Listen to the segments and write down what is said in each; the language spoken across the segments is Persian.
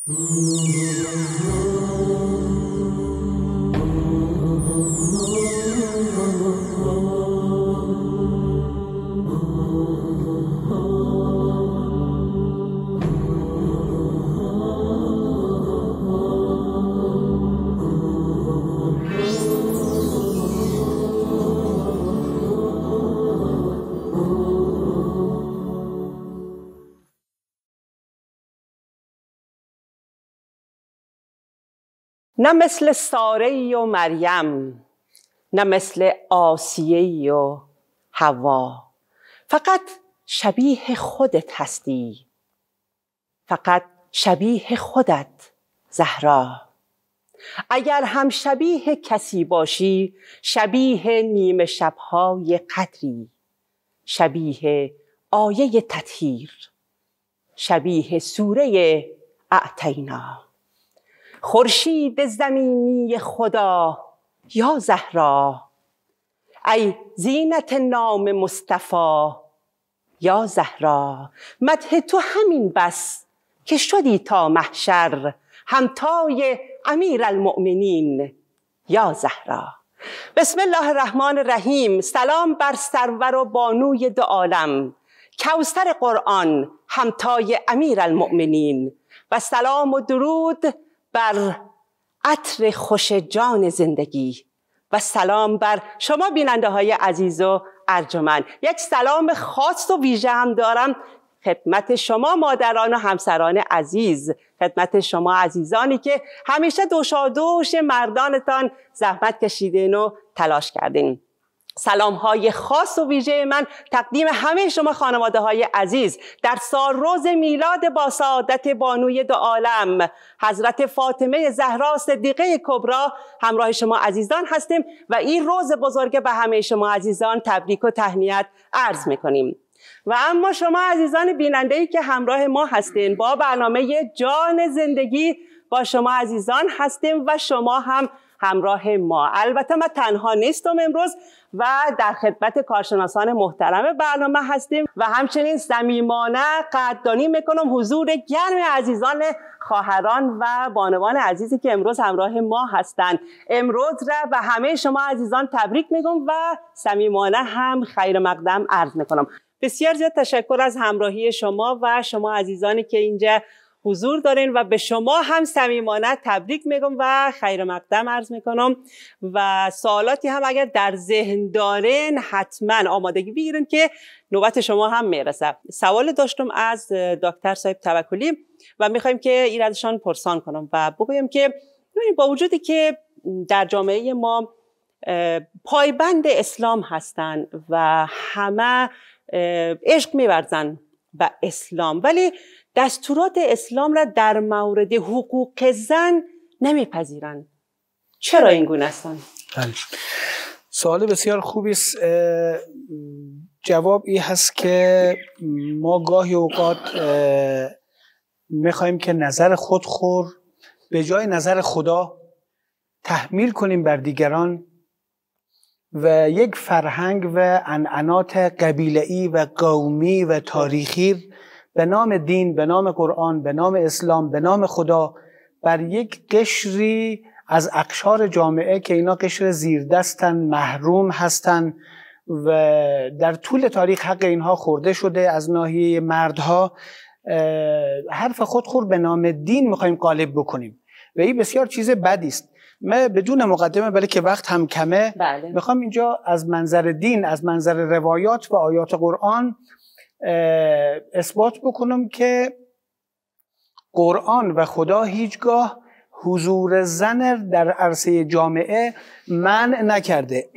نه مثل ساره و مریم، نه مثل آسیه و حوا، فقط شبیه خودت هستی، فقط شبیه خودت زهرا. اگر هم شبیه کسی باشی، شبیه نیمه شبهای قدری، شبیه آیه تطهیر، شبیه سوره اعطینا. خورشید زمینی خدا یا زهرا، ای زینت نام مصطفی یا زهرا. مدح تو همین بس که شدی تا محشر همتای امیر المؤمنین یا زهرا. بسم الله الرحمن الرحیم. سلام بر سرور و بانوی دو عالم، کوثر قرآن همتای امیر المؤمنین، و سلام و درود بر عطر خوش جان زندگی، و سلام بر شما بیننده های عزیز و ارجمند. یک سلام خاص و ویژه هم دارم خدمت شما مادران و همسران عزیز، خدمت شما عزیزانی که همیشه دوشادوش مردانتان زحمت کشیدین و تلاش کردین. سلام های خاص و ویژه من تقدیم همه شما خانواده های عزیز در سالروز میلاد با سعادت بانوی دو عالم حضرت فاطمه زهرا صدیقه کبری همراه شما عزیزان هستیم و این روز بزرگ به همه شما عزیزان تبریک و تهنیت عرض میکنیم. و اما شما عزیزان بیننده‌ای که همراه ما هستین با برنامه جان زندگی، با شما عزیزان هستیم و شما هم همراه ما. البته من تنها نیستم امروز و در خدمت کارشناسان محترم برنامه هستیم و همچنین صمیمانه قدردانی میکنم حضور گرم عزیزان خواهران و بانوان عزیزی که امروز همراه ما هستند. امروز را به همه شما عزیزان تبریک میگم و صمیمانه هم خیر مقدم عرض میکنم. بسیار زیاد تشکر از همراهی شما و شما عزیزانی که اینجا حضور دارین و به شما هم صمیمانه تبریک میگم و خیر مقدم عرض میکنم و سوالاتی هم اگر در ذهن دارین حتما آمادگی بگیرین که نوبت شما هم میرسه. سوال داشتم از دکتر صاحب توکلی و میخوایم که این ازشان پرسان کنم و بگویم که با وجودی که در جامعه ما پایبند اسلام هستن و همه عشق می‌ورزن به اسلام، ولی دستورات اسلام را در مورد حقوق زن نمیپذیرند. چرا این گونه هستند؟ سوال بسیار خوبی است. جواب این هست که ما گاهی اوقات میخوایم که نظر خودخور به جای نظر خدا تحمیل کنیم بر دیگران و یک فرهنگ و عنعنات قبیله‌ای و قومی و تاریخی به نام دین، به نام قرآن، به نام اسلام، به نام خدا بر یک قشری از اقشار جامعه که اینا قشر زیردستن، محروم هستن و در طول تاریخ حق اینها خورده شده از ناحیه مردها، حرف خودخور به نام دین میخوایم غالب بکنیم و این بسیار چیز بدی است. من بدون مقدمه بله که وقت هم کمه میخوام اینجا از منظر دین، از منظر روایات و آیات قرآن اثبات بکنم که قرآن و خدا هیچگاه حضور زن در عرصه جامعه منع نکرده.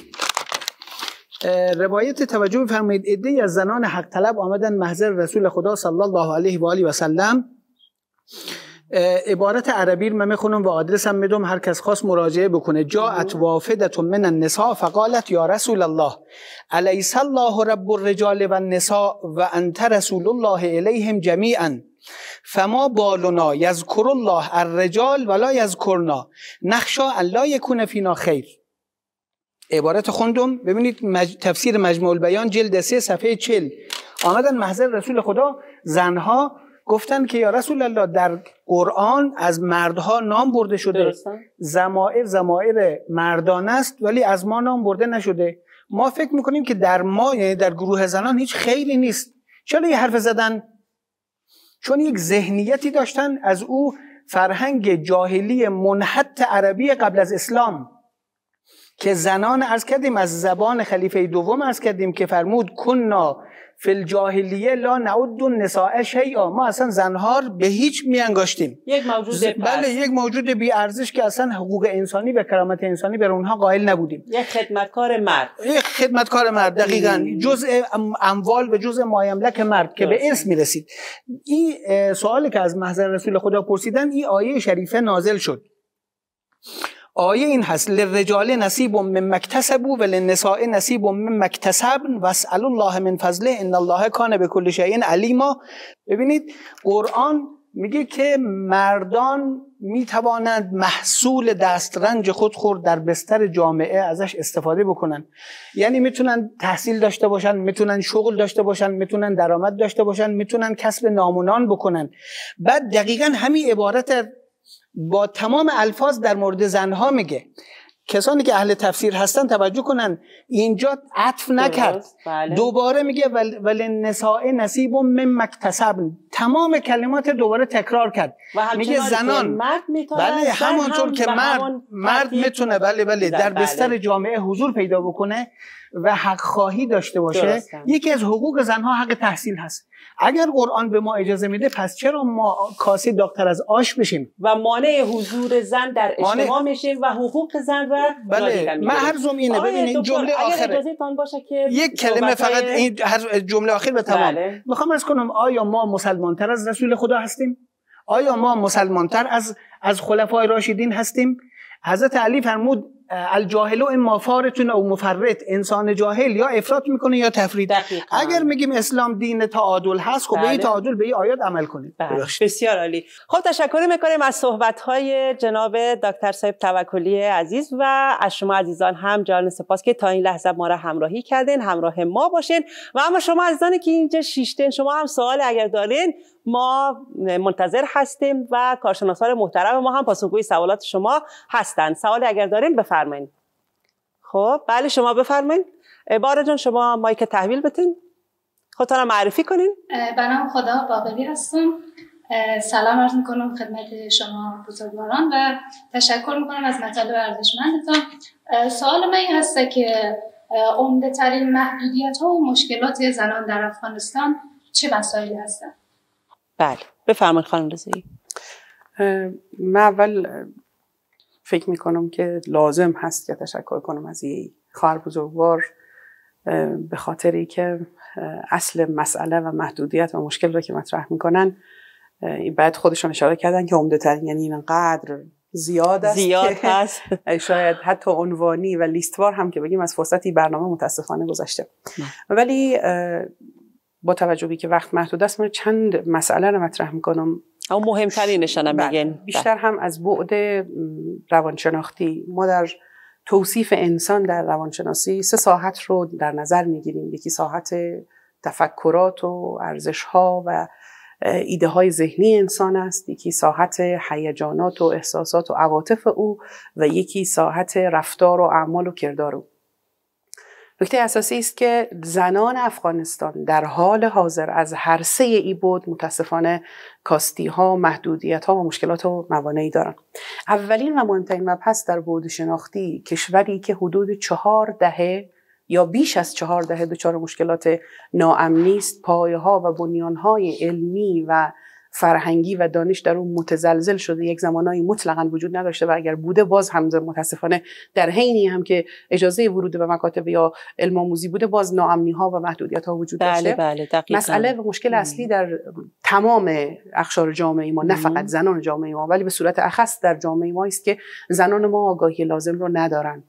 روایت توجه بفرمایید، عده‌ای از زنان حق طلب آمدن محضر رسول خدا صلی الله علیه و آله و سلم. عبارت عربی رو من میخونم و آدرس هم میدم، هر کس خواست مراجعه بکنه. جاءت وافدة من النساء فقالت یا رسول الله الیس الله رب الرجال و النساء و انت رسول الله الیهم جمیعا فما بالنا یذکر الله الرجال ولا یذکرنا نخشا ان لا یکون فینا خیر. عبارت خوندم، ببینید تفسیر مجموع البیان جلد 3 صفحه 40. آمدن محضر رسول خدا زنها گفتن که یا رسول الله در قرآن از مردها نام برده شده، ضمائر مردان است ولی از ما نام برده نشده. ما فکر میکنیم که در ما، یعنی در گروه زنان، هیچ خیری نیست. چرا یه حرف زدن؟ چون یک ذهنیتی داشتن، از او فرهنگ جاهلی منحت عربی قبل از اسلام که زنان عرض کردیم از زبان خلیفه دوم عرض کردیم که فرمود کنا فی الجاهلیه لا نعد النساء شیئا، ما اصلا زنها به هیچ میانگاشتیم، یک موجود بله یک موجود بی ارزش که اصلا حقوق انسانی و کرامت انسانی بر اونها قائل نبودیم. یک خدمتکار مرد، یک خدمتکار مرد، دقیقاً جزء اموال و جزء مایملک مرد که به ارث میرسید. این سوالی که از محضر رسول خدا پرسیدن، این آیه شریفه نازل شد. آیه این هست للرجال نصیب مما اکتسبوا وللنساء نصیب مما اکتسبن واسألوا الله من فضله ان الله کان بكل شیء علیما. ببینید قرآن میگه که مردان میتوانند محصول دسترنج خود در بستر جامعه ازش استفاده بکنن. یعنی میتونن تحصیل داشته باشن، میتونن شغل داشته باشن، میتونن درآمد داشته باشن، میتونن کسب نام و نان بکنن. بعد دقیقاً همین عبارت با تمام الفاظ در مورد زنها میگه. کسانی که اهل تفسیر هستن توجه کنن، اینجا عطف نکرد، بله. دوباره میگه وللنساء نصیب مما اکتسبن، تمام کلمات دوباره تکرار کرد. میگه زنان مرد میتونه، بله همانطور که مرد میتونه بله در بستر جامعه حضور پیدا بکنه و حق خواهی داشته باشه. یکی از حقوق زنها حق تحصیل هست. اگر قرآن به ما اجازه میده، پس چرا ما کاسه داغ‌تر از آش بشیم و مانع حضور زن در اجتماع میشیم و حقوق زن را بله. من هر زوم اینه، ببینید جمله آخره یک کلمه فقط، این هر جمله آخر به تمام. بله. میخوام عرض کنم آیا ما مسلمانتر از رسول خدا هستیم؟ آیا ما مسلمانتر از خلفای راشدین هستیم؟ حضرت علی فرمود الجاهل اما فارط او مفرط، انسان جاهل یا افراط میکنه یا تفرید. اگر میگیم اسلام دین تعادل هست، خب به این تعادل به این آیات عمل کنید. بسیار عالی. خب تشکر میکنیم از صحبت‌های جناب دکتر صاحب توکلی عزیز و از شما عزیزان هم جان سپاس که تا این لحظه ما را همراهی کردین، همراه ما باشین. و اما شما عزیزانی که اینجا شیشتین، شما هم سوال اگر دارین ما منتظر هستیم و کارشناسان محترم ما هم پاسخگوی سوالات شما هستند. سوالی اگر دارین بفرمایید. خب بله شما بفرمایید. بارا جان شما مایک تحویل بتین، خودتون معرفی کنین. بنام خدا باقری هستم. سلام عرض میکنم خدمت شما بزرگواران و تشکر میکنم از مطالب ارزشمندتان. سوال من این هسته که عمده ترین محدودیت ها و مشکلات زنان در افغانستان چه مسائلی هستند؟ بله بفرمایید خانم رضایی. من اول فکر میکنم که لازم هست که تشکر کنم از این خواهر بزرگوار به خاطری که اصل مسئله و محدودیت و مشکل رو که مطرح میکنن بعد خودشون اشاره کردن که عمده ترین، یعنی اینقدر زیاد هست شاید حتی عنوانی و لیستوار هم که بگیم از فرصتی برنامه متاسفانه گذشته. ولی با توجه به که وقت محدود است من چند مسئله رو مطرح میکنم. اما مهمترینش هم میگن بیشتر هم از بعد روانشناختی. ما در توصیف انسان در روانشناسی 3 ساحت رو در نظر میگیریم. یکی ساحت تفکرات و ارزش‌ها و ایده های ذهنی انسان است، یکی ساحت هیجانات و احساسات و عواطف او و یکی ساحت رفتار و اعمال و کردار او. نکته اساسی است که زنان افغانستان در حال حاضر از هر 3 ای بود متاسفانه کاستی ها، محدودیت ها و مشکلات و موانعی دارند. اولین و مهمترین مبحث در بعد شناختی، کشوری که حدود 4 دهه یا بیش از 4 دهه دچار مشکلات ناامنی است، پایه ها و بنیان های علمی و فرهنگی و دانش در اون متزلزل شده، یک زمانایی مطلقاً وجود نداشته و اگر بوده باز هم متاسفانه در حینی هم که اجازه ورود به مکاتب یا علم آموزی بوده باز ناامنی ها و محدودیت ها وجود داشته. بله دقیقاً. مسئله و مشکل اصلی در تمام اقشار جامعه ما، نه فقط زنان جامعه ما ولی به صورت اخص در جامعه ما است که زنان ما آگاهی لازم رو ندارن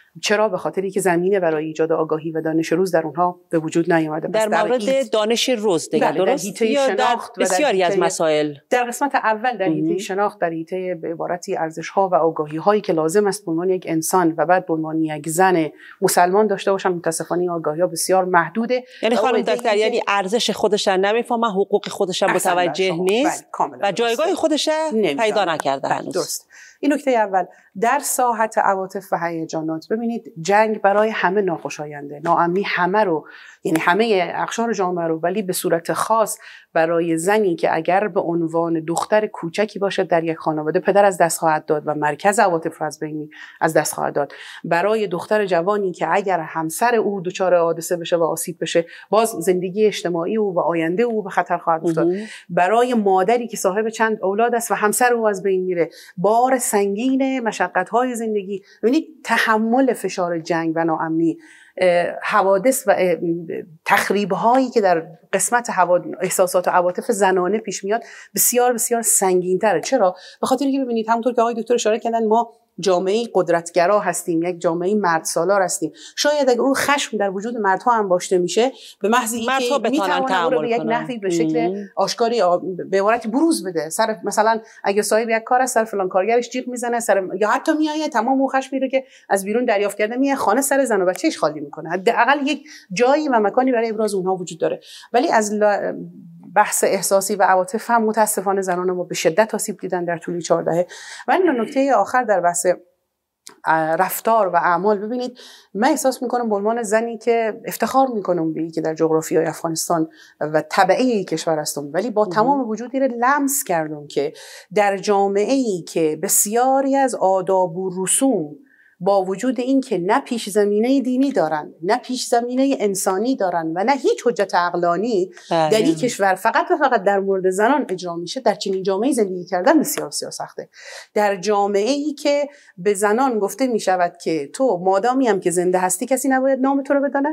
چرا؟ به خاطری که زمینه برای ایجاد آگاهی و دانش روز در اونها به وجود نیامده. در مورد دانش روز دیگه درست؟ یا در بسیاری از مسائل در قسمت اول در حیطه شناخت، در حیطه به عبارتی ارزش‌ها و آگاهی‌هایی که لازم است به عنوان یک انسان و بعد به عنوان یک زن مسلمان داشته باشن، متاسفانه آگاهی‌ها بسیار محدوده. یعنی خانم دکتر یعنی ارزش خودش را نمیفهمه، حقوق خودش را متوجه نیست و جایگاه خودش را پیدا نکرده هنوز. درست. این نکته اول. در ساحت عواطف و هیجانات ببینید جنگ برای همه ناخوشاینده، ناامنی همه رو، یعنی همه اقشار جامعه رو، ولی به صورت خاص برای زنی که اگر به عنوان دختر کوچکی باشد در یک خانواده، پدر از دست خواهد داد و مرکز عواطف از بین از دست خواهد داد. برای دختر جوانی که اگر همسر او دچار حادثه بشه و آسیب بشه، باز زندگی اجتماعی او و آینده او به خطر خواهد افتاد. برای مادری که صاحب چند اولاد است و همسر او از بین میره، بار سنگین مشقت‌های زندگی. ببینید تحمل فشار جنگ و ناامنی، حوادث و تخریب‌هایی که در قسمت احساسات و عواطف زنانه پیش میاد بسیار بسیار سنگین‌تره. چرا؟ به خاطر که ببینید همونطور که آقای دکتر اشاره کردن، ما جامعه قدرتگرا هستیم، یک جامعه مرد سالار هستیم. شاید اگر اون خشم در وجود مردها انباشته میشه، به محض اینکه میتونه اون رو به یک نحوی به شکل آشکاری به عبارتی بروز بده، سر مثلا اگه صاحب یک کار است، سر فلان کارگرش جیغ میزنه، سر یا حتی میایه تمام اون خشمی رو که از بیرون دریافت کرده میایه خانه سر زن و بچه‌اش خالی میکنه. حداقل یک جایی و مکانی برای ابراز اونها وجود داره. ولی از بحث احساسی و عواطف هم متاسفانه زنان ما به شدت آسیب دیدن در طول 4 دهه. و این نکته آخر در بحث رفتار و اعمال، ببینید من احساس میکنم به عنوان زنی که افتخار میکنم به اینکه در جغرافیای افغانستان و تبعه کشور هستم، ولی با تمام وجودی رو لمس کردم که در جامعه‌ای که بسیاری از آداب و رسوم با وجود این که نه پیش زمینه دینی دارن، نه پیش زمینه انسانی دارن و نه هیچ حجت عقلانی در این کشور فقط و فقط در مورد زنان اجرا میشه، در چنین جامعه زندگی کردن بسیار بسیار سخته. در جامعه‌ای که به زنان گفته میشود که تو مادامی هم که زنده هستی کسی نباید نام تو رو بدانه،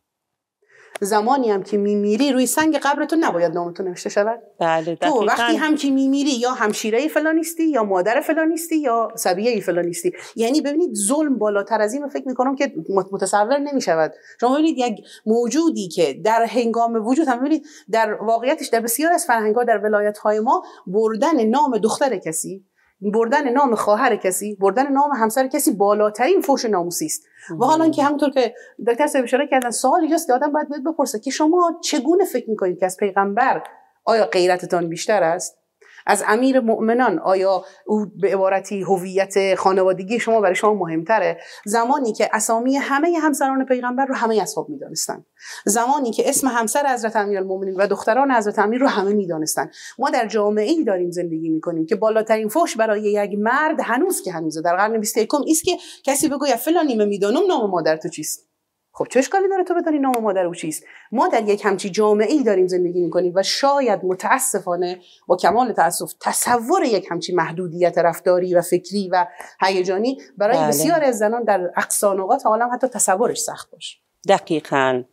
زمانی هم که میمیری روی سنگ قبرتون نباید نامتون نوشته شود. بله، تو وقتی هم که میمیری یا همشیره فلانیستی یا مادر فلانیستی یا صبیه فلانیستی. یعنی ببینید ظلم بالاتر از این فکر میکنم که متصور نمیشود. شما ببینید یک موجودی که در هنگام وجود هم ببینید در واقعیتش در بسیار از فرهنگ‌ها در ولایت‌های ما بردن نام دختر کسی، بردن نام خواهر کسی، بردن نام همسر کسی بالاترین فوش ناموسی است. و حالا که همونطور که دکتر صاحب اشاره کردن، سوال اینجاست که آدم باید بپرسه که شما چگونه فکر میکنید که از پیغمبر آیا غیرتتان بیشتر است؟ از امیر مؤمنان آیا او به عبارتی هویت خانوادگی شما برای شما مهمتره؟ زمانی که اسامی همه همسران پیغمبر رو همه اصحاب میدانستن، زمانی که اسم همسر حضرت امیرالمومنین و دختران حضرت امیر رو همه میدانستن. ما در جامعه‌ای داریم زندگی میکنیم که بالاترین فوش برای یک مرد هنوز در قرن 21 است که کسی بگه فلانی میدونم نام مادر تو چیست. خب چه اشکالی داره تو بدانی نام مادر او چیست؟ ما در یک همچی جامعه‌ای داریم زندگی می‌کنیم و شاید متاسفانه با کمال تأسف تصور یک همچی محدودیت رفتاری و فکری و هیجانی برای بسیار از زنان در اقصی نقاط عالم حتی تصورش سخت باشه. دقیقاً.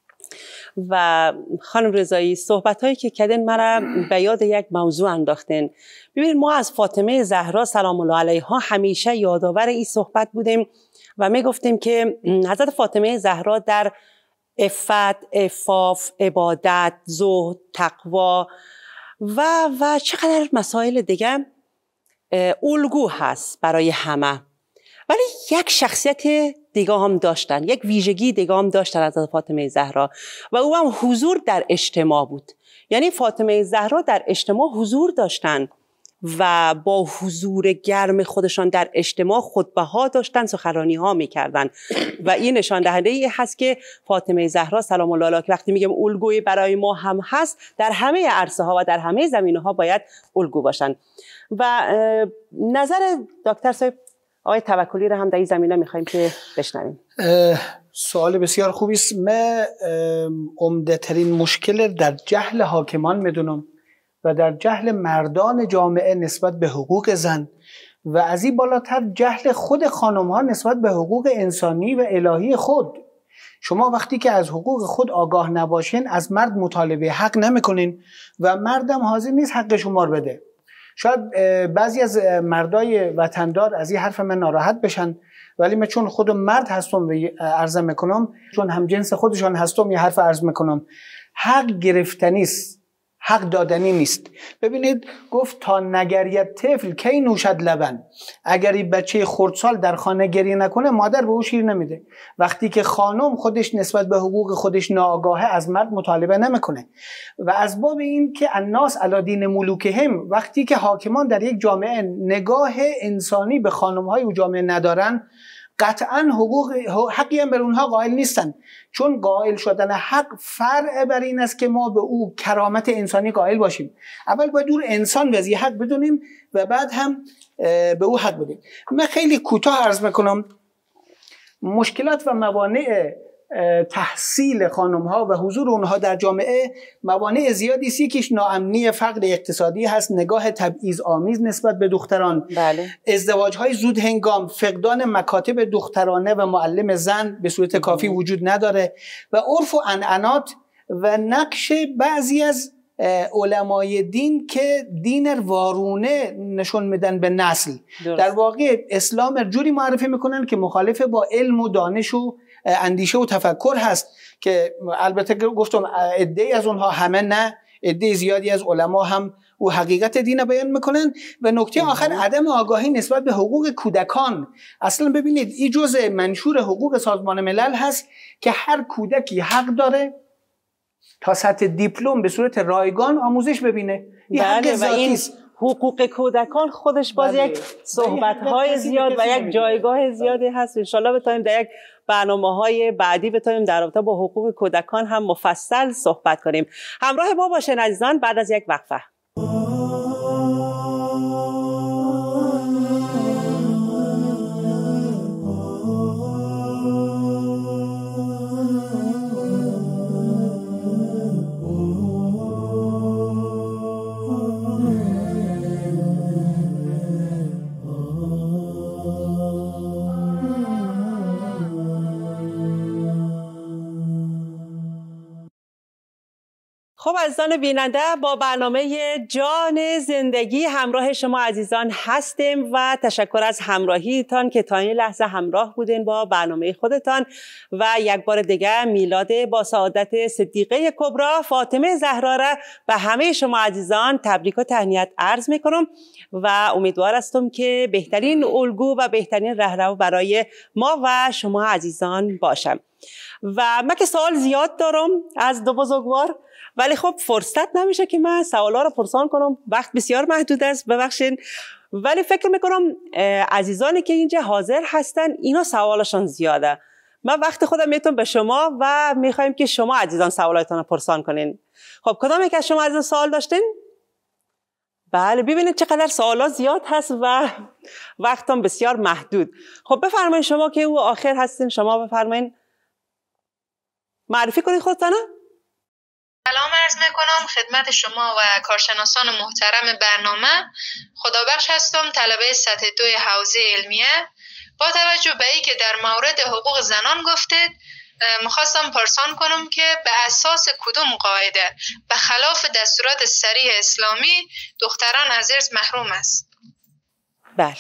و خانم رضایی صحبت‌هایی که کردن مرا به یاد یک موضوع انداختن. ببینید ما از فاطمه زهرا سلام الله علیها همیشه یادآور این صحبت بودیم و می گفتیم که حضرت فاطمه زهرا در عفت، عفاف، عبادت، زهد، تقوا و چقدر مسائل دیگه الگو هست برای همه. ولی یک شخصیت دیگه هم داشتن، یک ویژگی دیگه هم داشتن حضرت فاطمه زهرا و او هم حضور در اجتماع بود. یعنی فاطمه زهرا در اجتماع حضور داشتن و با حضور گرم خودشان در اجتماع خطبه ها داشتن، سخنرانی ها میکردن و این نشان دهنده ای هست که فاطمه زهرا سلام الله علیها که وقتی میگم الگوی برای ما هم هست، در همه عرصه ها و در همه زمینه ها باید الگو باشن. و نظر دکتر صاحب آقای توکلی رو هم در این زمینه میخوایم که بشنویم. سوال بسیار خوبی است. من عمده ترین مشکل در جهل حاکمان میدونم و در جهل مردان جامعه نسبت به حقوق زن و از این بالاتر جهل خود خانم ها نسبت به حقوق انسانی و الهی خود. شما وقتی که از حقوق خود آگاه نباشین از مرد مطالبه حق نمیکنین و مردم حاضر نیست حق شما رو بده. شاید بعضی از مردای وطندار از این حرف من ناراحت بشن، ولی من چون خودم مرد هستم و عرض میکنم، چون هم جنس خودشان هستم یه حرف عرض میکنم، حق گرفتنی است، حق دادنی نیست. ببینید گفت تا نگرید طفل کی نوشد لبن. اگر این بچه خردسال در خانه گریه نکنه مادر به او شیر نمیده. وقتی که خانم خودش نسبت به حقوق خودش ناآگاهه از مرد مطالبه نمیکنه. و از باب این که الناس علی دین ملوکهم، وقتی که حاکمان در یک جامعه نگاه انسانی به خانم‌های او جامعه ندارن، قطعا حقی هم بر اونها قائل نیستن. چون قائل شدن حق فرع بر این است که ما به او کرامت انسانی قائل باشیم. اول باید اون انسان وضعی حق بدونیم و بعد هم به او حق بدیم. من خیلی کوتاه عرض میکنم مشکلات و موانع تحصیل خانم ها و حضور اونها در جامعه موانع زیادی است. یکیش ناامنی، فقر اقتصادی هست، نگاه تبعیض آمیز نسبت به دختران، بله. ازدواج های زود هنگام، فقدان مکاتب دخترانه و معلم زن به صورت کافی وجود نداره و عرف و عنعنات و نقش بعضی از علمای دین که دین وارونه نشون میدن به نسل. درست. در واقع اسلام جوری معرفی میکنن که مخالف با علم و دانش و اندیشه و تفکر هست، که البته گفتم عده‌ای از اونها، همه نه، عده زیادی از علما هم و حقیقت دین بیان میکنن. و نکته آخر عدم آگاهی نسبت به حقوق کودکان. اصلا ببینید این جزء منشور حقوق سازمان ملل هست که هر کودکی حق داره تا سطح دیپلم به صورت رایگان آموزش ببینه. این حق ذاتی است. حقوق کودکان خودش باز یک صحبت‌های زیاد و یک جایگاه زیادی هست. انشالله بتونیم در یک برنامه‌های بعدی بتونیم در رابطه با حقوق کودکان هم مفصل صحبت کنیم. همراه ما باشین عزیزان بعد از یک وقفه. خب عزیزان بیننده، با برنامه جان زندگی همراه شما عزیزان هستیم و تشکر از همراهیتان که تا این لحظه همراه بودین با برنامه خودتان. و یک بار دیگه میلاد با سعادت صدیقه کبری فاطمه زهرا را به همه شما عزیزان تبریک و تهنیت عرض میکنم و امیدوار هستم که بهترین الگو و بهترین رهرو برای ما و شما عزیزان باشم. و من که سوال زیاد دارم از دو بزرگوار، ولی خب فرصت نمیشه که من سوالا رو پرسان کنم، وقت بسیار محدود است، ببخشین. ولی فکر میکنم عزیزانی که اینجا حاضر هستن اینا سوالشان زیاده. من وقت خودم میتونم به شما و میخوایم که شما عزیزان سوالاتون رو پرسان کنین. خب کدام یک از شما عزیزان سوال داشتین؟ بله ببینید چقدر سوالات زیاد هست و وقتم بسیار محدود. خب بفرمایید شما که او آخر هستین، شما بفرمایید معرفی کنید خودتون. سلام عرض میکنم خدمت شما و کارشناسان محترم برنامه. خدابخش هستم، طلبه سطح 2 حوزه علمیه. با توجه به اینکه در مورد حقوق زنان گفتید، میخواستم پرسان کنم که به اساس کدوم قاعده به خلاف دستورات صریح اسلامی دختران از ارث محروم است؟ بله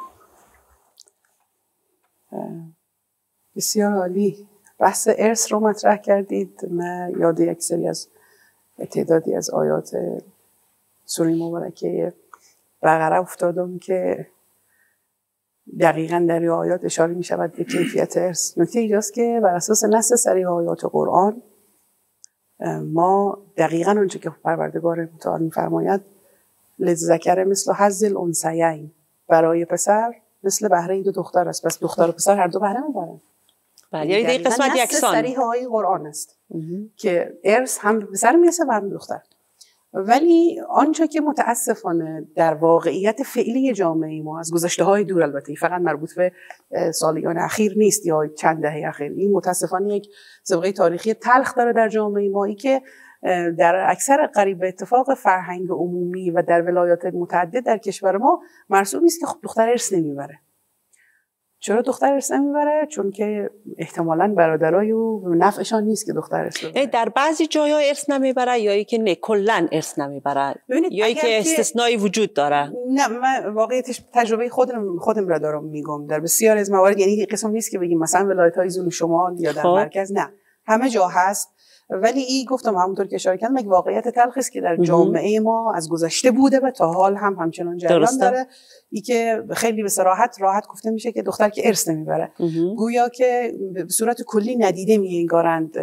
بسیار عالی. بحث ارث رو مطرح کردید. من یاد یک سری از تعدادی از آیات سوره مبارکه بقره افتادم که دقیقاً در این آیات اشاره می شود به کیفیت ارث. نکته اینجاست که بر اساس نص صریح آیات قرآن ما دقیقاً اونچه که پروردگار متعال می‌فرماید للذکر مثل حظ الانثیین، برای پسر مثل بهره دو دختر است. پس دختر و پسر هر دو بهره می‌برند. بله یعنی این قسمت یکسان صریح آیه قرآن است که ارث هم به پسر میرسه و هم دختر. ولی آنچه که متاسفانه در واقعیت فعلی جامعه ما از گذشته‌های دور، البته فقط مربوط به سالیان اخیر نیست یا چند دهه اخیر، این متاسفانه یک سابقه تاریخی تلخ داره در جامعه ما، ای که در اکثر قریب به اتفاق فرهنگ عمومی و در ولایات متعدد در کشور ما مرسوم است که خب دختر ارث نمیبره. چرا دختر ارث نمیبره؟ چون که احتمالاً برادرای او نفعشان نیست که دختر ارث ببره. در بعضی جاها ارث نمیبره یا که نه کلاً ارث نمیبره یا که استثنایی وجود داره؟ نه، من واقعیتش تجربه خودم را دارم میگم. در بسیار از موارد، یعنی قسم نیست که بگیم مثلا ولایت‌های زون شمال یا در مرکز، نه، همه جا هست. ولی این گفتم همونطور که اشاره کردم، یک واقعیت تلخی است که در جامعه ما از گذشته بوده و تا حال هم همچنان جریان داره. ای که خیلی به صراحت راحت گفته میشه که دختر که ارث نمیبره، گویا که به صورت کلی ندیده می‌انگارند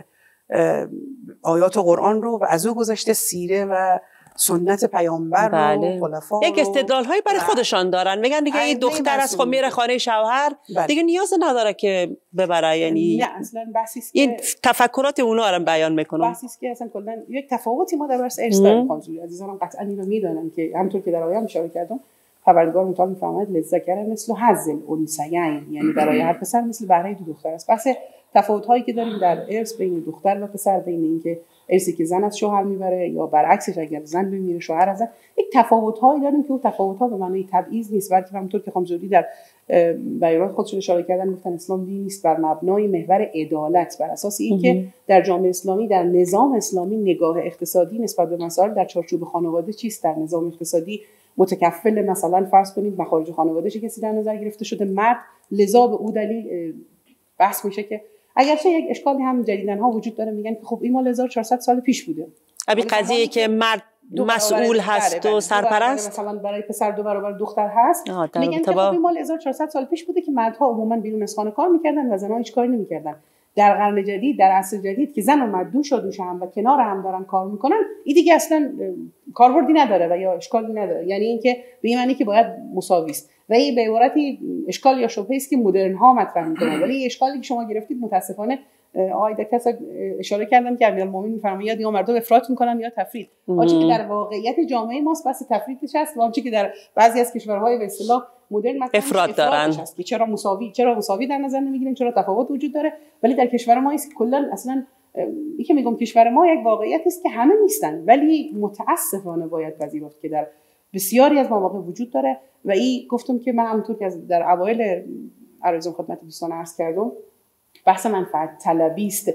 آیات قرآن رو و از او گذشته سیره و سنت پیامبر و خلفا. یک استدلال‌هایی برای خودشان دارن، میگن دیگه این دختر از خود میره خانه شوهر، دیگه نیاز نداره که ببره. یعنی نه، اصلا بحثی است این تفکرات اونا رو بیان میکنم. بحثی است که اصلا کلا یک تفاوتی ما در بحث ارث داریم. خانم عزیزانم قطعا اینو میدونن که همونطور که در آیه اشاره کردم، پروردگار متعال میفرماید للذکر مثل حظ الانثیین، یعنی برای هر پسر مثل بهره دو دختر است. بحث تفاوت‌هایی که داریم در ارث بین دختر و پسر، بین اینکه ارثی که زن از شوهر میبره یا برعکسش اگر زن بمیره شوهر از زن، یک تفاوت‌هایی داریم که اون تفاوت‌ها به معنای تبعیض نیست، بلکه همونطور که خانم زوری در بیانات خودشون اشاره کردن، گفتن اسلام دینی نیست بر مبنای محور عدالت، بر اساس اینکه در جامعه اسلامی، در نظام اسلامی، نگاه اقتصادی نسبت به مسائل در چارچوب خانواده چیست. در نظام اقتصادی متکفل مثلا فرض کنید مخارج خانواده چه کسی در نظر گرفته شده، مرد، لذا به او دلیل بحث میشه که اگرچه یک اشکالی هم جدیدن ها وجود داره، میگن که خب این مال 1400 سال پیش بوده. ابی قضیه که مرد مسئول هست و سرپرست، مثلا برای پسر 2 برابر دختر هست، میگن که خب این مال 1400 سال پیش بوده که مردها عموما بیرون از خانه کار میکردن و زنها هیچ کاری نمیکردن. در قرن جدید، در عصر جدید که زن و مرد دوش هم و کنار هم دارن کار میکنن، این دیگه اصلا کاربردی نداره و یا اشکالی نداره. یعنی اینکه به این معنی که باید مساوی است و این به عبارتی اشکال یا شبهه است که مدرن ها مطرح میکنن. ولی اشکالی که شما گرفتید متاسفانه آقای دکتر اشاره کردم که امیرالمومنین میفرماید یا مردم افراط میکنن یا تفرید. آنچه که در واقعیت جامعه ماست بس تفریطش هست و آنچه که در بعضی از کشورهای به اصطلاح مدرن مثلا افراط دارن که چرا مساوی در نظر نمیگیریم، چرا تفاوت وجود داره. ولی در کشور ما است که کلا اصلا این که میگم کشور ما یک واقعیتی است که همه نیستن، ولی متاسفانه باید پذیرفت که در بسیاری از مواقع وجود داره. و این گفتم که من همونطور که در اوایل عرضم خدمت دوستان عرض کردم، بحث منفعت طلبی است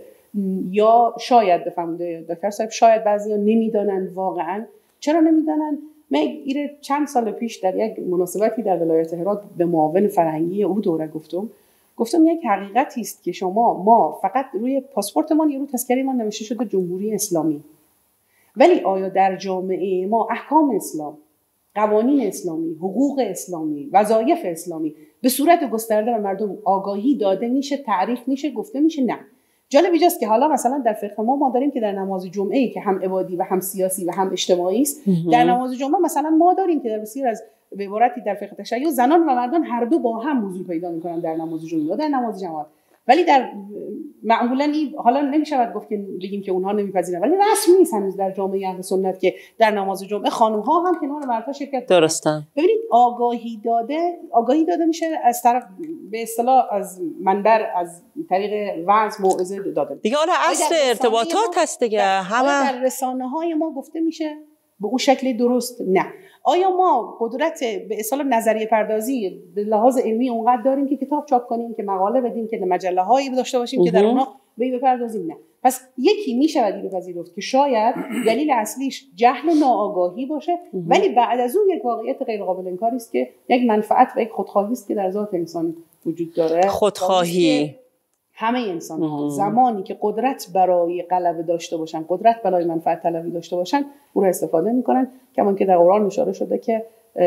یا شاید بفهمید دکتر صاحب، شاید بعضیا نمیدانن. واقعا چرا نمیدانن؟ من ایره چند سال پیش در یک مناسبتی در ولایت هرات به معاون فرهنگی او دوره گفتم یک حقیقتی است که ما فقط روی پاسپورتمان یا روی تذکره‌مان نوشته شده جمهوری اسلامی، ولی آیا در جامعه ما احکام اسلام، قوانین اسلامی، حقوق اسلامی، وظایف اسلامی به صورت گسترده و مردم آگاهی داده میشه، تعریف میشه، گفته میشه؟ نه. جالب اینجاست که حالا مثلا در فقه ما داریم که در نماز جمعه که هم عبادی و هم سیاسی و هم اجتماعی است، در نماز جمعه مثلا ما داریم که در بسیار از به عبارتی در فقه تشیع زنان و مردان هر دو با هم حضور پیدا میکنن در نماز جمعه و در نماز جماعت. ولی در معمولا این حالا نمیشود گفت که بگیم که اونها نمیپذیرن، ولی رسمی نیست هنوز در جامعه اهل سنت که در نماز جمعه خانم ها هم کنار مردها شرکت کنن. درسته. ببینید آگاهی داده میشه از طرف به اصطلاح از منبر، از طریق وعظ، موعظه داده دیگه. حالا اصل ارتباطات هست دیگه. همه در رسانه‌های ما گفته میشه به اون شکل درست؟ نه. آیا ما قدرت به اصطلاح نظریه پردازی به لحاظ علمی اونقدر داریم که کتاب چاپ کنیم، که مقاله بدیم، که مجله هایی داشته باشیم که در اونها بپردازیم؟ نه. پس یکی میشود اینو پذیرفت که شاید دلیل اصلیش جهل ناآگاهی باشه، ولی بعد از اون یک واقعیت غیر قابل انکاری است که یک منفعت و یک خودخواهی است که در ذات انسان وجود داره. خودخواهی همه انسان ها زمانی که قدرت برای غلبه داشته باشن، قدرت برای منفعت طلبی داشته باشن، او را استفاده میکنن. کما که در قرآن اشاره شده که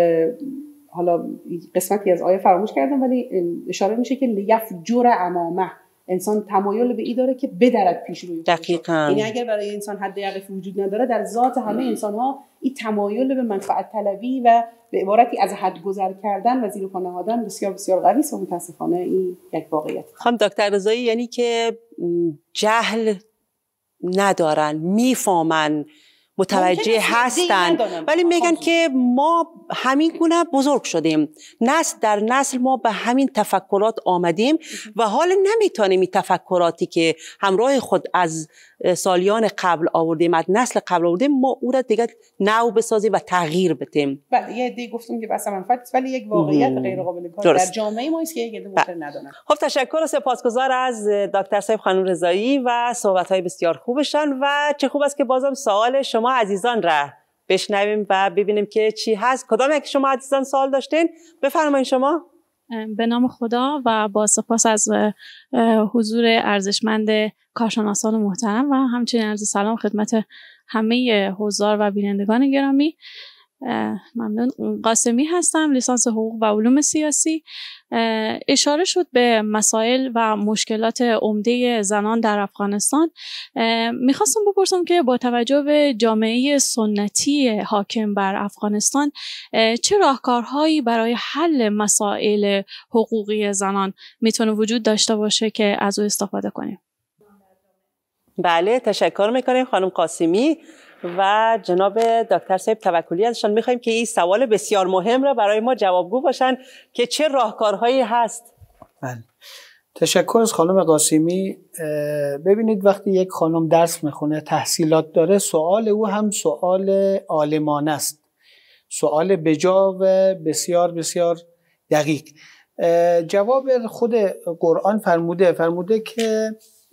حالا قسمتی از آیه فراموش کردم، ولی اشاره میشه که لیفجر امامه، انسان تمایل به این داره که بدرد پیش روی. دقیقاً. یعنی اگر برای انسان حد یقف وجود نداره، در ذات همه انسان ها این تمایل به منفعت طلبی و به عبارتی از حد گذر کردن و زیر پا نهادن بسیار بسیار قوی است و متاسفانه این یک واقعیت. خانم دکتر رضایی، یعنی که جهل ندارن، میفهمن متوجه هستن، ولی میگن که ما همین گونه بزرگ شدیم، نسل در نسل ما به همین تفکرات آمدیم و حال نمیتونیم این تفکراتی که همراه خود از سالیان قبل آوردیم، از نسل قبل آوردیم، ما او را دیگه نو بسازیم و تغییر بدیم. بله، یه عده گفتیم که بس منفعت، ولی یک واقعیت غیر قابل انکار در جامعه ما است که یک عده مطلع ندارن. خب تشکر و سپاسگزار از دکتر صاحب خانم رضایی و صحبت‌های بسیار خوبشان و چه خوب است که بازم سوال شما عزیزان را بشنویم و ببینیم که چی هست. کدام یک شما عزیزان سوال داشتین؟ بفرمایید شما. به نام خدا و با سپاس از حضور ارزشمند کارشناسان محترم و همچنین عرض سلام خدمت همه حضار و بینندگان گرامی. ممنون. قاسمی هستم، لیسانس حقوق و علوم سیاسی. اشاره شد به مسائل و مشکلات عمده زنان در افغانستان. میخواستم بپرسم که با توجه به جامعه سنتی حاکم بر افغانستان چه راهکارهایی برای حل مسائل حقوقی زنان میتونه وجود داشته باشه که از او استفاده کنیم؟ بله، تشکر میکنیم خانم قاسمی و جناب دکتر صاحب توکلی ازشان میخوایم که این سوال بسیار مهم را برای ما جوابگو باشن که چه راهکارهایی هست. بله، تشکر از خانم قاسمی. ببینید وقتی یک خانم درس میخونه، تحصیلات داره، سوال او هم سوال عالمانه است، سوال بجا و بسیار بسیار دقیق. جواب خود قرآن فرموده که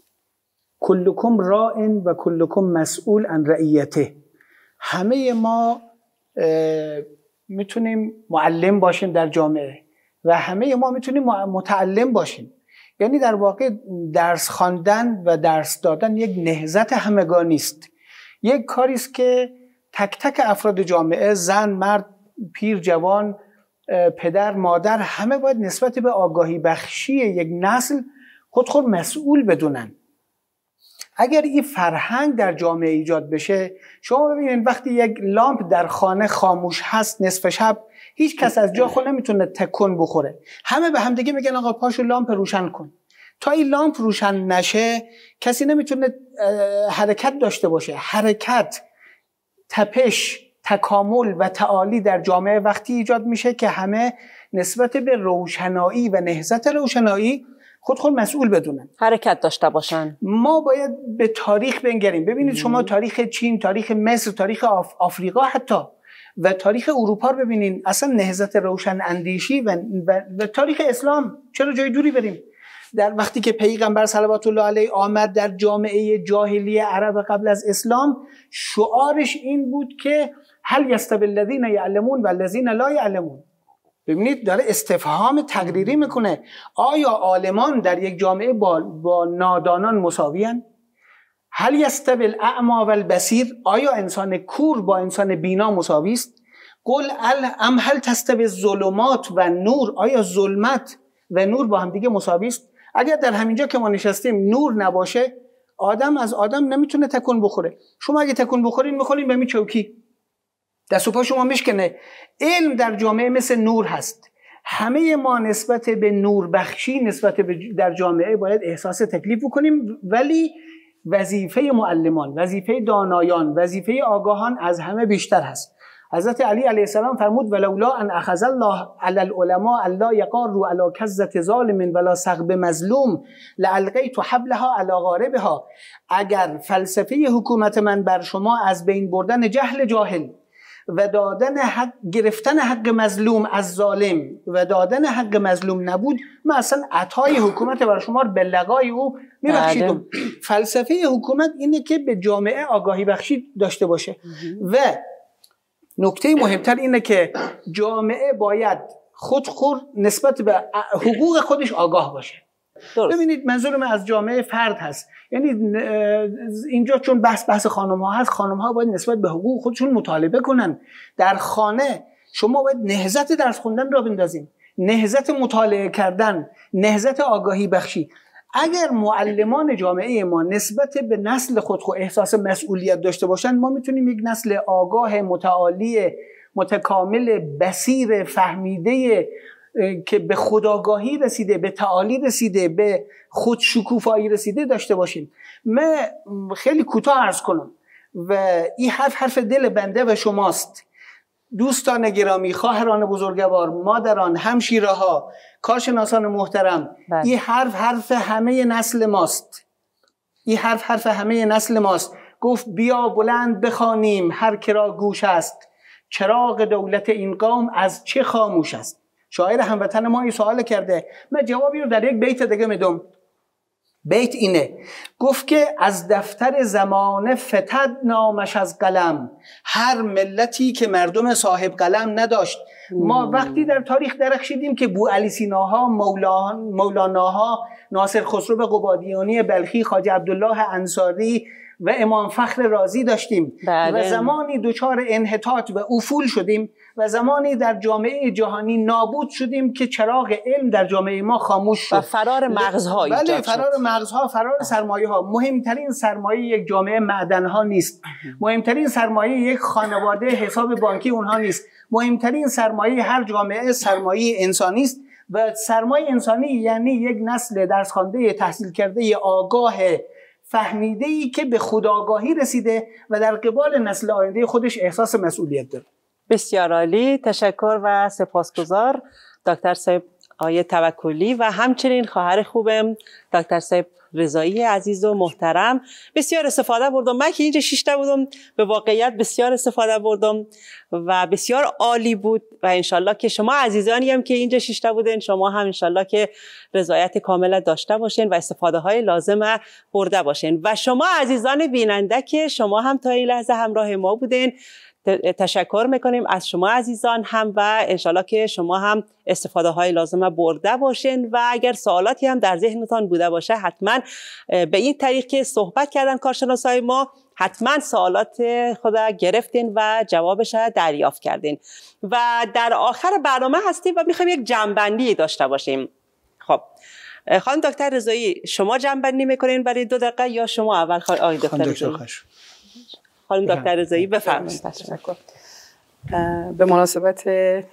کلکم راعن و کلکم مسئول عن رعیته. همه ما میتونیم معلم باشیم در جامعه و همه ما میتونیم متعلم باشیم. یعنی در واقع درس خواندن و درس دادن یک نهضت همگانی است، یک کاری است که تک تک افراد جامعه، زن، مرد، پیر، جوان، پدر، مادر، همه باید نسبت به آگاهی بخشی یک نسل خود مسئول بدونن. اگر این فرهنگ در جامعه ایجاد بشه، شما ببینید وقتی یک لامپ در خانه خاموش هست نصف شب، هیچ کس از جا خود نمیتونه تکون بخوره، همه به هم دیگه میگن آقا پاشو لامپ روشن کن. تا این لامپ روشن نشه کسی نمیتونه حرکت داشته باشه. حرکت، تپش، تکامل و تعالی در جامعه وقتی ایجاد میشه که همه نسبت به روشنایی و نهضت روشنایی خود مسئول بدونن، حرکت داشته باشن. ما باید به تاریخ بنگریم. ببینید شما تاریخ چین، تاریخ مصر، تاریخ آفریقا حتی و تاریخ اروپا رو ببینین، اصلا نهضت روشن اندیشی و تاریخ اسلام، چرا جای دوری بریم؟ در وقتی که پیغمبر صلوات الله علیه آمد در جامعه جاهلی عرب قبل از اسلام، شعارش این بود که هل یستوی الذین یعلمون و الذین لا یعلمون. ببینید داره استفهام تقریری میکنه. آیا عالمان در یک جامعه با نادانان مساویان؟ هل یستوی الاعمی و البصیر؟ آیا انسان کور با انسان بینا مساوی است؟ قل ام هل تستوی الظلمات و نور؟ آیا ظلمت و نور با هم دیگه مساوی است؟ اگر در همینجا که ما نشستیم نور نباشه، آدم از آدم نمیتونه تکون بخوره. شما اگه تکون بخورین میخورین به می چوکی، دست و پا شما میشکنه. علم در جامعه مثل نور هست. همه ما نسبت به نور بخشی، نسبت به در جامعه باید احساس تکلیف بکنیم، ولی وظیفه معلمان، وظیفه دانایان، وظیفه آگاهان از همه بیشتر هست. حضرت علی علیه السلام فرمود ولولا ان اخذ الله علی العلماء الا یقاروا علی کذة ظالم ولا سغب مظلوم لالقیت حبلها علی غاربها. اگر فلسفه حکومت من بر شما از بین بردن جهل جاهل و دادن حق، گرفتن حق مظلوم از ظالم و دادن حق مظلوم نبود، من اصلا عطای حکومت بر شما رو به لقای او میبخشیدم. فلسفه حکومت اینه که به جامعه آگاهی بخشی داشته باشه و نکته مهمتر اینه که جامعه باید خودخور نسبت به حقوق خودش آگاه باشه. درست. ببینید منظور من از جامعه فرد هست، یعنی اینجا چون بحث خانم ها هست، خانم ها باید نسبت به حقوق خودشون مطالبه کنن. در خانه شما باید نهضت درس خوندن را بندازیم، نهضت مطالعه کردن، نهضت آگاهی بخشی. اگر معلمان جامعه ما نسبت به نسل خود احساس مسئولیت داشته باشن، ما میتونیم یک نسل آگاه، متعالی، متکامل، بصیر، فهمیده که به خودآگاهی رسیده، به تعالی رسیده، به خودشکوفایی رسیده داشته باشیم. من خیلی کوتاه عرض کنم، و این حرف دل بنده و شماست. دوستان گرامی، خواهران بزرگوار، مادران، همشیره ها، کارشناسان محترم، این حرف همه نسل ماست. این حرف همه نسل ماست. گفت بیا بلند بخوانیم هر کرا گوش است، چراغ دولت این قوم از چه خاموش است. شاعر هموطن ما این سوال کرده، من جوابی رو در یک بیت دیگه میدم. بیت اینه، گفت که از دفتر زمانه فتد نامش از قلم، هر ملتی که مردم صاحب قلم نداشت. ما وقتی در تاریخ درخشیدیم که بو علی سیناها، مولاناها، ناصر خسرو قبادیانی بلخی، خواجه عبدالله انصاری و امام فخر رازی داشتیم. و زمانی دچار انحطاط و افول شدیم و زمانی در جامعه جهانی نابود شدیم که چراغ علم در جامعه ما خاموش شد و فرار مغزها ایجاد شد. بله، فرار مغزها، فرار سرمایه ها. مهمترین سرمایه یک جامعه معدن ها نیست. مهمترین سرمایه یک خانواده حساب بانکی اونها نیست. مهمترین سرمایه هر جامعه سرمایه انسانی است و سرمایه انسانی یعنی یک نسل درس خوانده، تحصیل کرده، آگاه، فهمیده‌ای که به خودآگاهی رسیده و در قبال نسل آینده خودش احساس مسئولیت داره. بسیار عالی، تشکر و سپاسگزار دکتر صاحب آقای توکلی و همچنین خواهر خوبم دکتر صاحب رضایی عزیز و محترم. بسیار استفاده بردم. من که اینجا 6 تا بودم به واقعیت بسیار استفاده بردم و بسیار عالی بود و انشالله که شما عزیزانی هم که اینجا 6 تا بودین شما هم انشالله که رضایت کامل داشته باشین و استفاده های لازم برده باشین و شما عزیزان بیننده که شما هم تا این لحظه همراه ما بودین تشکر میکنیم از شما عزیزان هم و انشالله که شما هم استفاده های لازمه برده باشین و اگر سوالاتی هم در ذهنتان بوده باشه حتما به این طریق که صحبت کردن کارشناسای ما حتما سوالات خود گرفتین و جوابش دریافت کردین و در آخر برنامه هستیم و میخوایم یک جمع‌بندی داشته باشیم. خب خانم دکتر رضایی شما جمع‌بندی میکنین برای 2 دقیقه یا شما اول؟ خانم دکتر رضایی بفرمایید. تشکر. به مناسبت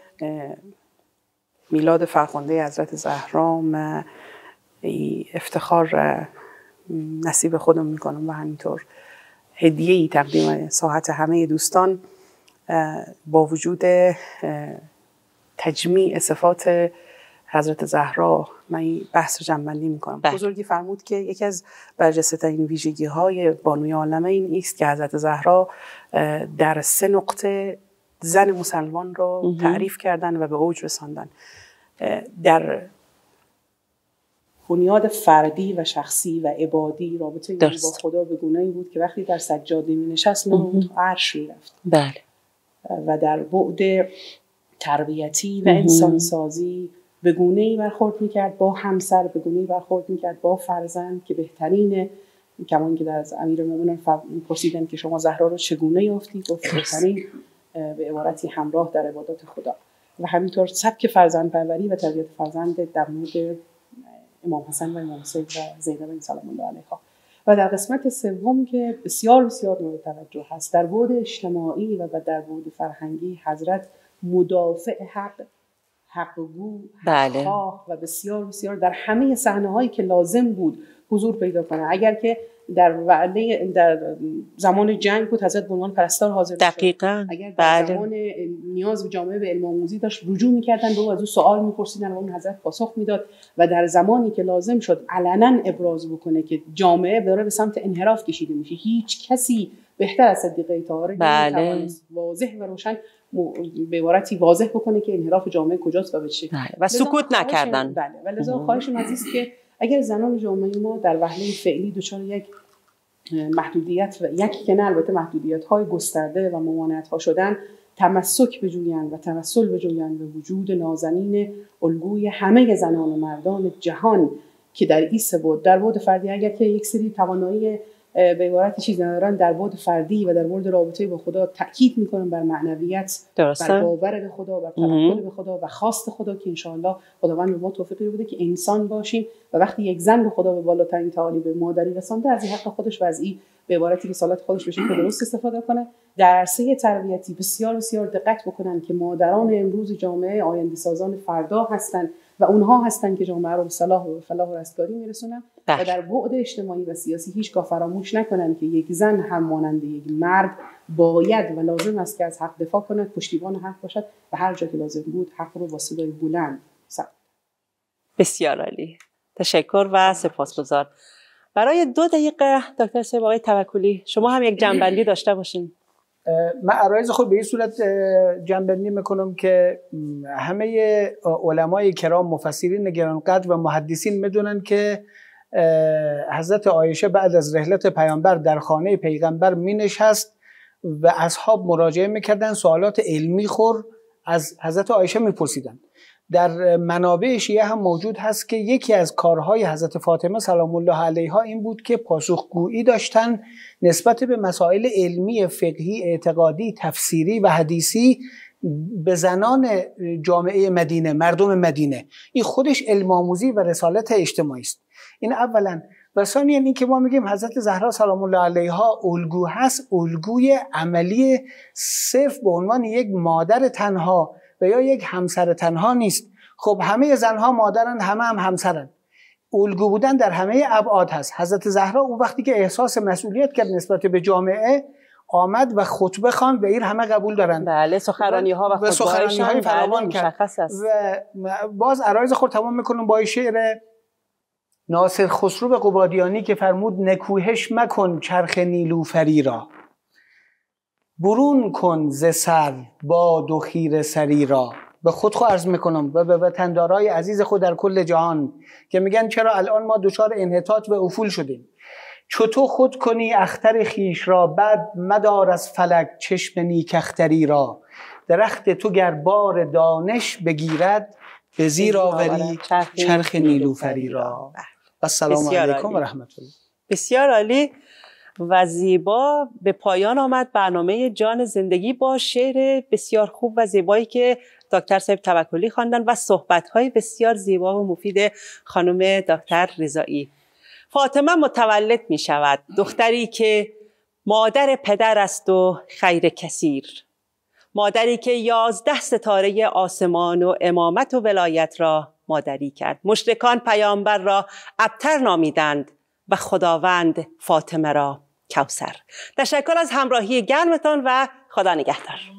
میلاد فرخنده حضرت زهرا من افتخار نصیب خودم میکنم و همینطور هدیه‌ای تقدیم ساحت همه دوستان با وجود تجمیع صفات حضرت زهرا من این بحث رو جمع‌بندی میکنم. بزرگی فرمود که یکی از برجسته‌ترین ویژگی‌های بانوی عالمین است که حضرت زهرا در 3 نقطه زن مسلمان رو تعریف کردن و به اوج رساندن. در بنیاد فردی و شخصی و عبادی رابطه با خدا به گونه‌ای بود که وقتی در سجاده می‌نشست نمود عرش می‌رفت. بله. و در بعد تربیتی و انسانسازی به گونه‌ای برخورد می‌کرد با همسر، به گونه‌ای برخورد می‌کرد با فرزند که بهترین، کمان که از امیرالمومنین پرسیدن که شما زهرا رو چگونه یافتید؟ گفت بهترین به عبارتی همراه در عبادات خدا. و همینطور سبک فرزندپروری و تربیت فرزند در مورد امام حسن و امام حسین و زینب سلام الله علیها. و در قسمت سوم که بسیار بسیار مورد توجه هست در بعد اجتماعی و در بعد فرهنگی حضرت مدافع حق‌گو، حق‌خواه و بسیار بسیار در همه صحنه‌هایی که لازم بود حضور پیدا کنه. اگر که در زمان جنگ بود حضرت به عنوان پرستار حاضر شد. دقیقاً. اگر در زمان نیاز به جامعه به علم آموزی داشت رجوع می‌کردن به او، از او سوال می‌پرسیدن و اون حضرت پاسخ میداد و در زمانی که لازم شد علنا ابراز بکنه که جامعه داره به سمت انحراف کشیده میشه، هیچ کسی بهتر از صدیقه طاهره نمی‌توانست واضح و روشن به عبارتی واضح بکنه که انحراف جامعه کجاست و به چه. و سکوت نکردن. بله. و لذا خواهشم عزیز که اگر زنان جامعه ما در وهله فعلی دچار یک محدودیت و یکی که نه البته محدودیت‌های گسترده و ممانعت‌ها شدن تمسک بجویند و توسل بجویند به وجود نازنین الگوی همه زنان و مردان جهان که در این سه بعد، در بعد فردی اگر که یک سری توانایی به عبارت چیز ندارن، در بعد فردی و در بعد رابطه با خدا تاکید میکنن بر معنویت، بر باور به خدا، بر توکل به خدا و خواست خدا که انشاءالله خداوند به ما توفیقی بده که انسان باشیم و وقتی یک زن به خدا به بالاترین تعالی به مادری رسانده از این حق خودش و از این به عبارتی رسالت خودش بشه که درست استفاده کنه. در عرصه تربیتی بسیار بسیار دقت بکنن که مادران امروز جامعه آینده سازان فردا هستند و اونها هستن که جامعه رو به صلاح و فلاح و رستگاری میرسونن. و در بعد اجتماعی و سیاسی هیچگاه فراموش نکنن که یک زن هم مانند یک مرد باید و لازم است که از حق دفاع کند، پشتیبان حق باشد و هر جا که لازم بود حق رو با صدای بلند ثبت. بسیار عالی. تشکر و سپاسگزار. برای 2 دقیقه دکتر صاحب آقای توکلی شما هم یک جنبندی داشته باشین. من عرایض خود به این صورت جنبندی میکنم که همه علمای کرام، مفسرین گرانقدر و محدثین میدونن که حضرت عایشه بعد از رحلت پیامبر در خانه پیغمبر می نشست و اصحاب مراجعه میکردن، سوالات علمی خور از حضرت عایشه میپرسیدن. در منابع شیعه هم موجود هست که یکی از کارهای حضرت فاطمه سلام الله علیها این بود که پاسخگویی داشتن نسبت به مسائل علمی، فقهی، اعتقادی، تفسیری و حدیثی به زنان جامعه مدینه، مردم مدینه. این خودش علم آموزی و رسالت اجتماعی است. این اولا. و ثانیاً این که ما میگیم حضرت زهرا سلام الله علیها الگو هست، الگوی عملی صرف به عنوان یک مادر تنها و یا یک همسر تنها نیست. خب همه زنها مادرند، همه هم همسرند. الگو بودن در همه ابعاد هست. حضرت زهرا اون وقتی که احساس مسئولیت کرد نسبت به جامعه، آمد و خطبه خواند و این همه قبول دارند. بله، سخنرانی‌ها و سخنرانی‌های فراوان کرد. و باز عرایض خود تمام میکنم با شعر ناصر خسرو قبادیانی که فرمود نکوهش مکن چرخ نیلوفری را، برون کن ز سر باد و خیره سری را. به خود عرض میکنم و به وطندارای عزیز خود در کل جهان که میگن چرا الان ما دچار انحطاط و افول شدیم. چو تو خود کنی اختر خیش را، بعد مدار از فلک چشم نیک اختری را. درخت تو گر بار دانش بگیرد، به زیر آوری چرخ نیلوفری را. السلام علیکم و رحمت الله. بسیار عالی و زیبا به پایان آمد برنامه جان زندگی با شعر بسیار خوب و زیبایی که دکتر صاحب توکلی خواندن و صحبت‌های بسیار زیبا و مفید خانم دکتر رضایی. فاطمه متولد می شود، دختری که مادر پدر است و خیر کثیر، مادری که 11 ستاره آسمان و امامت و ولایت را مادری کرد. مشرکان پیامبر را ابتر نامیدند و خداوند فاطمه را کوثر. تشکر از همراهی گرمتان و خدا نگهدار.